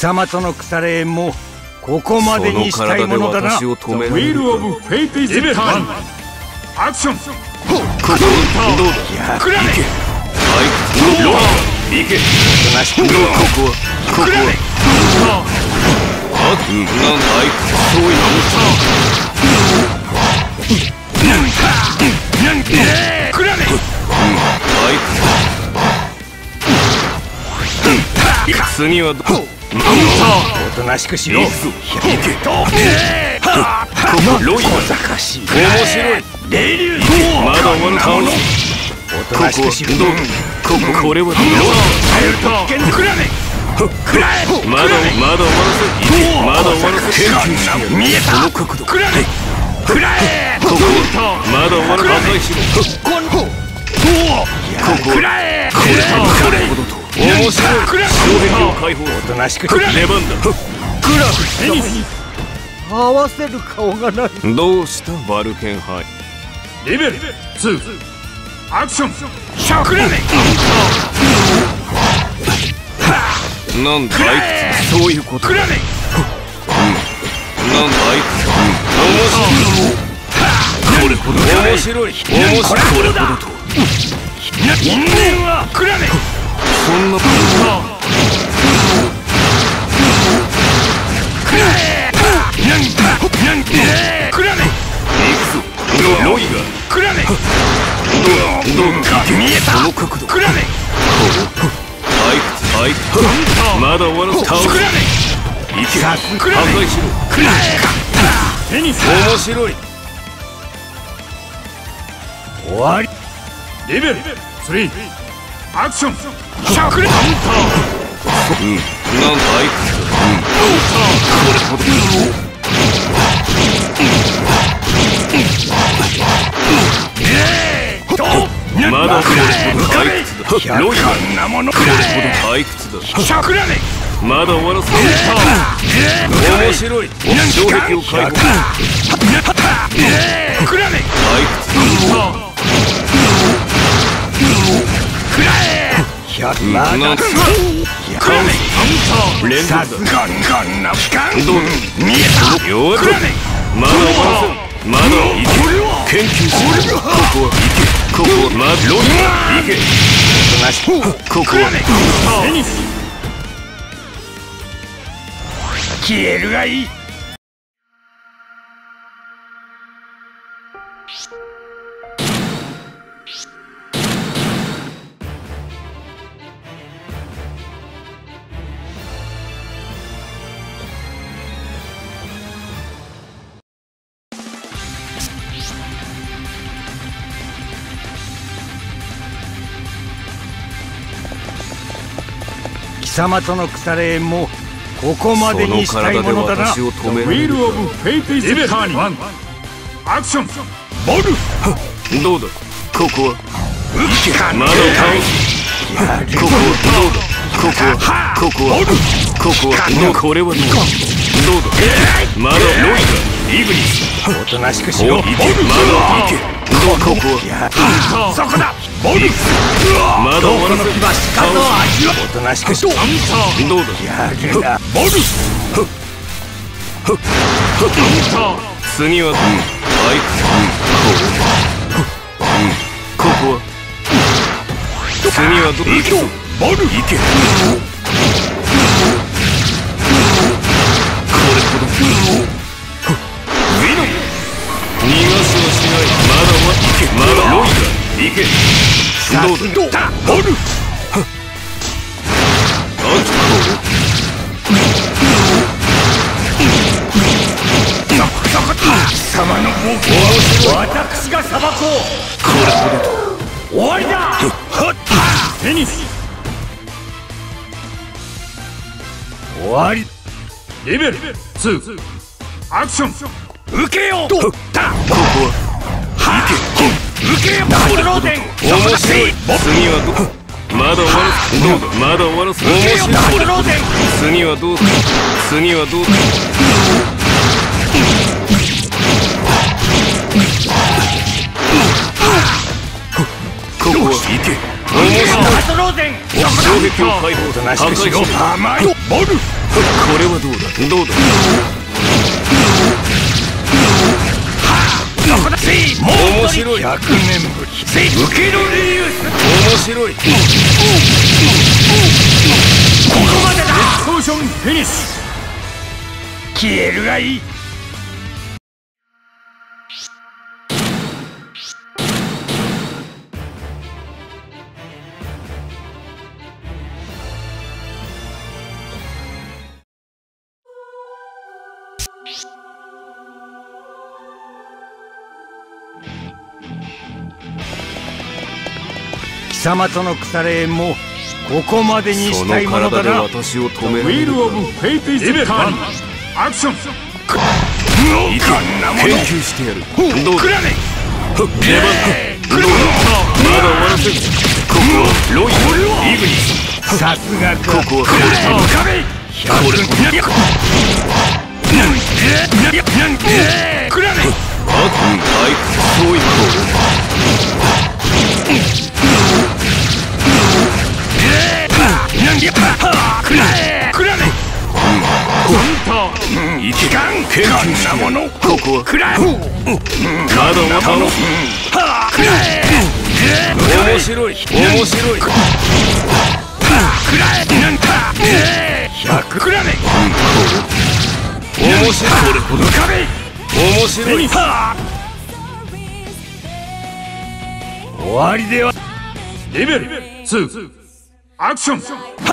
様との腐れ縁もここまでにしたいものだな。 The wheel of fate is time. アクション。 どうだ。 くらめ。 行け。ここは。なんだあいつ。そういうくらめ。 次はどう？ おとなしくしろ。 行け。ロイ小賢しい。 面白い。 霊竜。 まだ終わるか。 おとなしくしろ。 これはどう？ くらめ。くらえ。 まだ終わらせ。まだ終わらせ。研究してやる。 見えた。 その角度。 くらめ。くらえ。 ここまだ終わるか。破壊しろ。 くらえ。 面白い。衝撃を解放。 おとなしく。 出番だ。 テニス。 合わせる顔がない。 どうしたバルケンハイ。 レベル2。アクション。 くらめ。 なんだあいつ。そういうこと。 くらめ。 なんだあいつ。これほど。面白い。これほどと。 人間はくらめ。 そんな。 くらえ。くらめ。 ロイが。 くらめ。 どうか見えた。その角度。 くらめ。 あいつ。まだ終わらせ。倒す。 くらめ。 いけ。破くらめ。 壊しろ。 くらえ。 テニス。 面白い。 終わり。 レベル3。アクション。 くらめ。 なんだあいつ。これほど。まだこれほど退屈だ。ロイがなものこれほど退屈だ。 くらめ。 まだ終わらせる。面白い。衝撃を解放。 くらめ。 退屈だ。 くらえ。 なんつカウン連続だ。 ガンな機関。 どうだ。 見えた。 弱くらめ。 まだ終わらせる。まだ行け。研究しろ。ここは行け。ここはまだロイ行け。ここはテニス。 消えるがいい。貴様との腐れ縁もここまでにしたいものだな。 The wheel of fate is turning. アクション。 ボル。 どうだ。ここはまだ倒す。ここはどうだ。ここはこれはどうだ。まだロイがイグニス。 おとなしくしろ。 まだ行け。ここはそこだ。ボル。 まだ終わらせる。 おとなしくしろ。 どうだ。 ボル。 次はあいつ。ここは次はどう。 ボル。 行け。これほどウィノ逃がすはしない。まだは行け。まだロイが行け。どうだ。 ボル。貴様の暴行は私が裁こう。 これほどと終わりだ。 テニス。 終わり。 レベル2。アクション。 受けよう。 ここは受けよう。 これほどと面白い。次はどう。まだ終わらせ。まだ終わらせ。面白い。次はどう。次はどう。ここは行け。面白い。衝撃を解放。破壊しろ。 甘い。ボル。 これはどうだどうだ。面白い。 100年ぶり受けろリユース。 面白い。 ここまでだ。 ポーションフィニッシュ。 消えるがいい。貴様との腐れ縁もここまでにしたいものだな。 私を止めウられるか。 ィールオブフェイトイズターン。アクション。 いけ。研究してやる。どうだ。出番だ。どうだ。まだ終わらせる。ここはロイヤルイグニス。 さすがここはこ面白い。面白い。 100くらめ。 面白い。これほど面白い。 終わりでは。 レベル2アクション。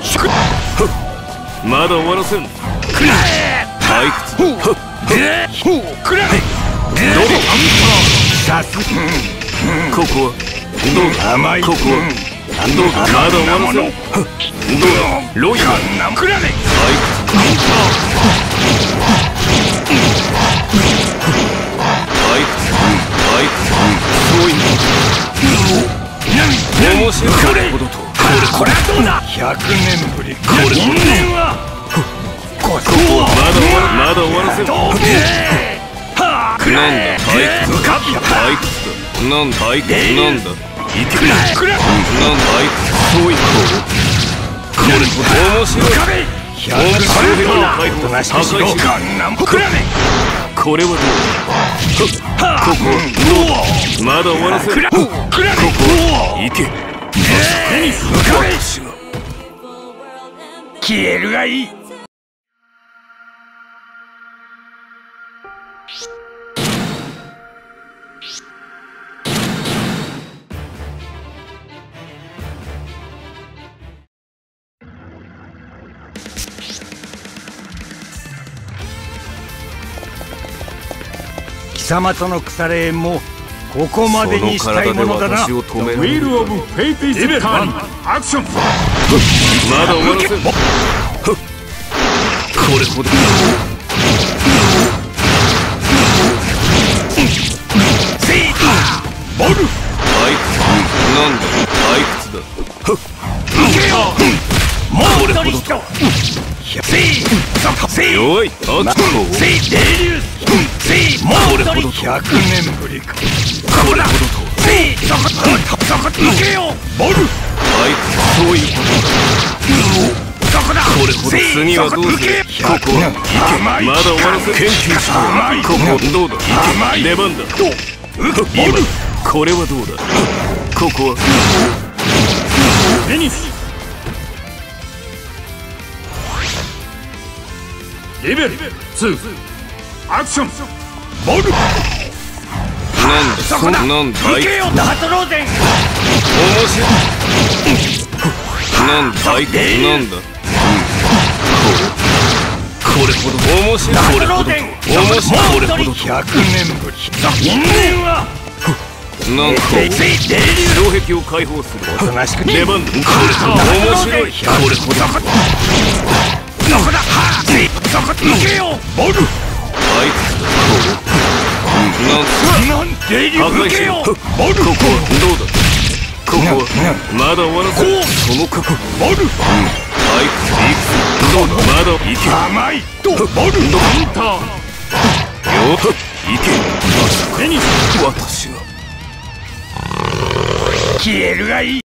まだ終わらせん。退屈。 くらめ。 どうだ。 さすここはどうだ。 甘い。 ここはどうだ。まだ終わらせん。どうだ。ロイヤルくらめ。 面白い。これほどと。 これはどうだ。100年ぶり。これ本年はここまだ終わらせん。なんだ退屈だ。退屈だ。なんだ退屈なんだ。いけ。なんだ退屈。そういこう。これほど面白い。面白いの解放高いし。これはどうだ。ここはどうだ。まだ終わらせる。ここはいけ。私が消えるがいい。貴様との腐れ縁もここまでにしたいものだな。 ウィールオブフェイトイズターン。アクション。 まだ終わらせん。これほどボル。 退屈。なんだ退屈だ。 受けよう。もう一人と。 弱い。あっと。 もう一人。100年ぶりか。 これほどと。 受けよう。ボル。 退屈。そういうことだ。これほど次はどうする。ここはいけ。まだ終わらせ。研究してやる。ここどうだ。いけ。出番だ。今これはどうだ。ここはフィニッシュ。レベル2アクション。 ボル。 なんだ。そなんだ。 受けよう。ナトローゼン。 面白い。なんだ退屈なんだ。これほど面白い。これほど面白い。これほど 100年ぶり。因縁はなんか障壁を解放する。 おとなしく出番だ。これ面白い。これほどそこだ。そこ受けよう。ボル。 退屈だ。 なんで受けよう。ボル。 ここはどうだ。ここはまだ終わらせる。その覚悟。 ボル。 退屈。いくつ。どうだ。まだいけ。 甘いとボル。 インターよっいけ。 フィニッシュ。 私が消えるがいい。